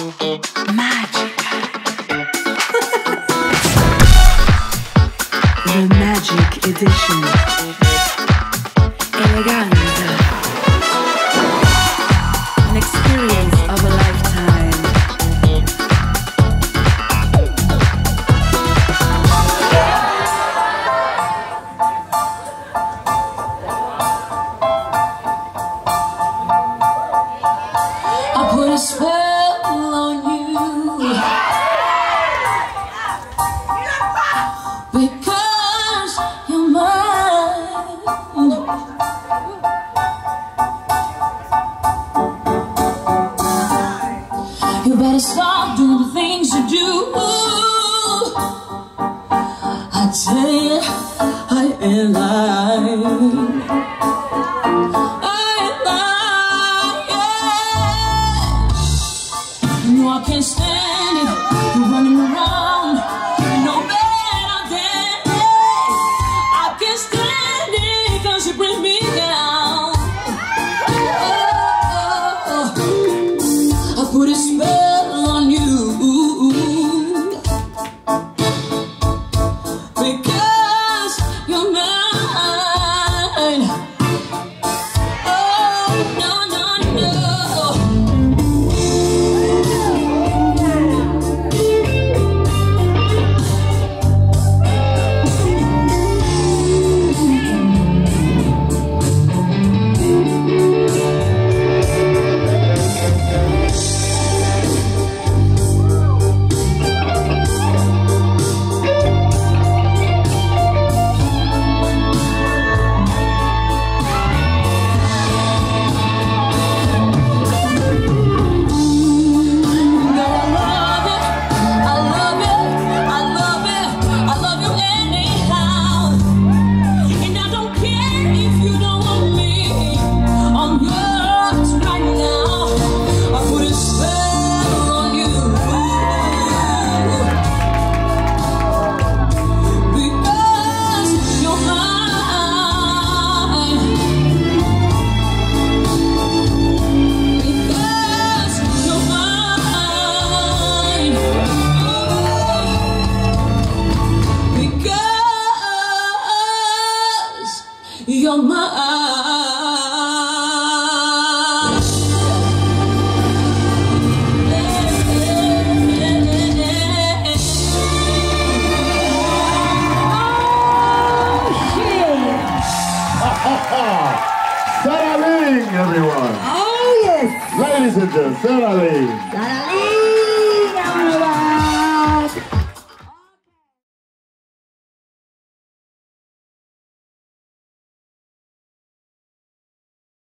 Magic. The Magic Edition. Eleganza. An experience of a lifetime. I put a spell on you because you're mine. You better stop doing the things you do. I tell you, I ain't lying. I can't stand it, you're running around, no better than me. I can't stand it, cause it brings me down. I put a spell on you because you're mine. Oh, no, no, no. You're mine. Sarah Ling, everyone. Oh yes. Ladies and gentlemen, Sarah Ling. Sarah Ling.